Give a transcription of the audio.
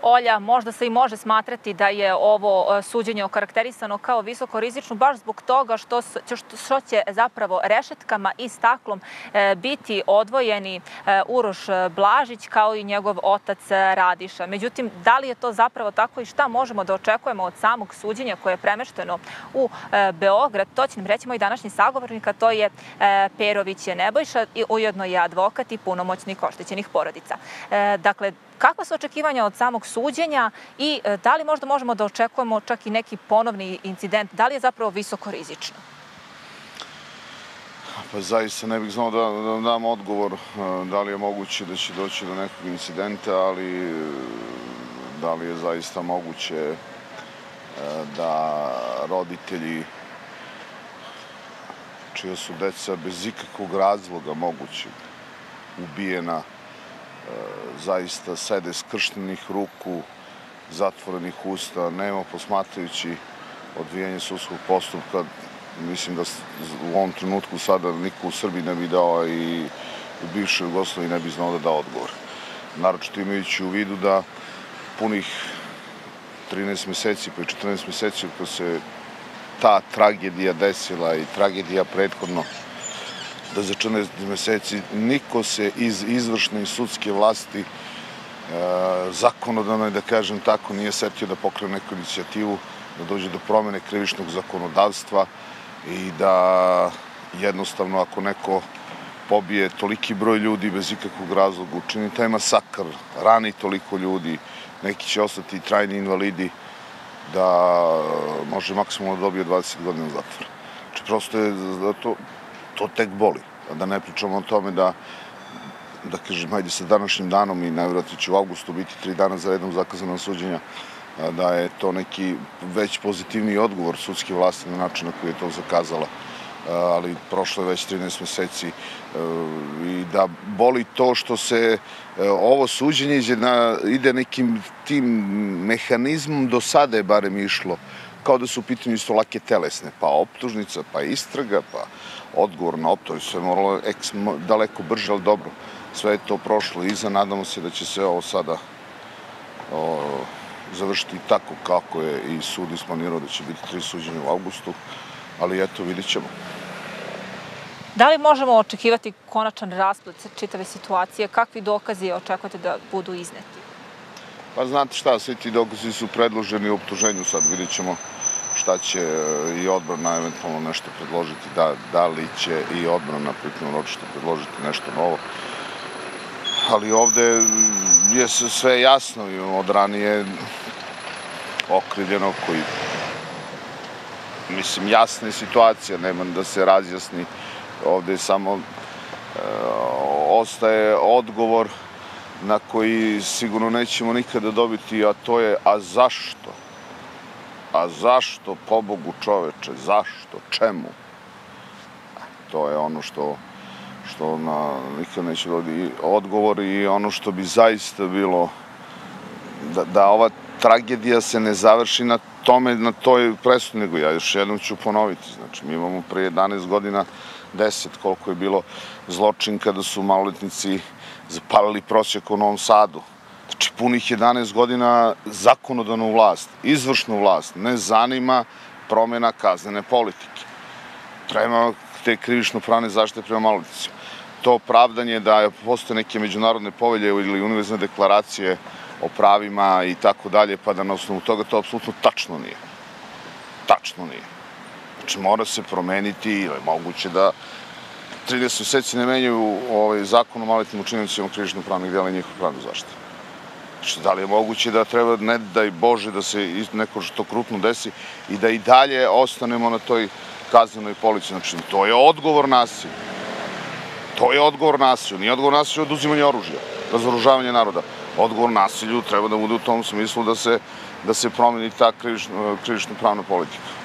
Olja, možda se i može smatrati da je ovo suđenje okarakterisano kao visoko rizično baš zbog toga što će zapravo rešetkama i staklom biti odvojeni Uroš Blažić kao i njegov otac Radiša. Međutim, da li je to zapravo tako i šta možemo da očekujemo od samog suđenja koje je premešteno u Beograd? To će nam reći moj današnji sagovornik, a to je Perović Nebojša i ujedno je advokat i punomoćnik oštećenih porodica. Dakle, kakva su očekivanja od samog suđenja i da li možda možemo da očekujemo čak i neki ponovni incident? Da li je zapravo visoko rizično? Pa zaista ne bih znao da dam odgovor da li je moguće da će doći do nekog incidenta, ali da li je zaista moguće da roditelji čija su deca bez ikakvog razloga moguće ubijena zaista sede skrštenih ruku, zatvorenih usta, nema posmatrajući odvijanje sudskog postupka. Mislim da u ovom trenutku sada niko u Srbiji ne bi dao i u bivšoj Jugoslaviji ne bi znao da da odgovor. Naročito imajući u vidu da punih 13 meseci pa i 14 meseci kada se ta tragedija desila i tragedija prethodno, da za 14 meseci niko se iz izvršne i sudske vlasti zakonodavno, da kažem tako, nije setio da pokrene neku inicijativu, da dođe do promene krivičnog zakonodavstva i da jednostavno ako neko pobije toliki broj ljudi bez ikakvog razloga, učini taj masakr, rani toliko ljudi, neki će ostati trajni invalidi, da može maksimalno dobije 20 godina zatvora. Znači, prosto je to tek boli. Da ne pričamo o tome da kažem, hajde sa današnjim danom i najvjerojatnije će u avgustu biti 3 dana za redom zakazana suđenja, da je to neki već pozitivniji odgovor sudske vlasti na način na koji je to zakazala. Ali prošlo je već 13 meseci i da boli to što se ovo suđenje ide nekim tim mehanizmom, do sada je barem išlo, kao da su u pitanju isto lake telesne, pa optužnica, pa istraga, pa odgovor na optužnicu, sve moralo daleko brže, ali dobro, sve je to prošlo iza, nadamo se da će se ovo sada završiti tako kako je i sud isplanirao, da će biti 3 suđenja u avgustu, ali eto, vidit ćemo. Da li možemo očekivati konačan rasplet čitave situacije? Kakvi dokazi očekujete da budu izneti? Pa znate šta, svi ti dokazi su predloženi u optuženju, sad vidit ćemo šta će i odbrana eventualno nešto predložiti, da li će i odbrana pripremno ročište predložiti nešto novo. Ali ovde je sve jasno i od ranije okrivljeno koji, mislim, jasna je situacija, nema da se razjasni. Ovde samo ostaje odgovor na koji sigurno nećemo nikada dobiti, a to je a zašto? A zašto, pobogu čoveče, zašto, čemu? To je ono što nikad neće dobiti odgovor i ono što bi zaista bilo da ova tragedija se ne završi na tome, na toj presudi, nego ja još jednom ću ponoviti. Znači, mi imamo pre 11 godina 10 koliko je bilo zločin kada su maloletnici zapalili prosjek u Novom Sadu. Znači, punih 11 godina zakonodavnu vlast, izvršnu vlast, ne zanima promjena kaznene politike. Treba te krivično-pravne zaštite prema maloletnicima. To opravdanje da postoje neke međunarodne povelje ili univerzalne deklaracije o pravima i tako dalje, pa da na osnovu toga to apsolutno tačno nije. Tačno nije. Znači, mora se promeniti ili je moguće da 30 meseci ne menjaju zakon o maloletnim učiniocima krivično-pravnih dela i njihovu pravnu zaštitu. Znači, da li je moguće da treba, ne daj Bože, da se neko što krupno desi i da i dalje ostanemo na toj kaznenoj politici. Znači, to je odgovor nasilju. To je odgovor nasilju. Nije odgovor nasilju oduzimanje oružja, razoružavanje naroda. Odgovor nasilju treba da bude u tom smislu da se promeni ta krivično-pravna politika.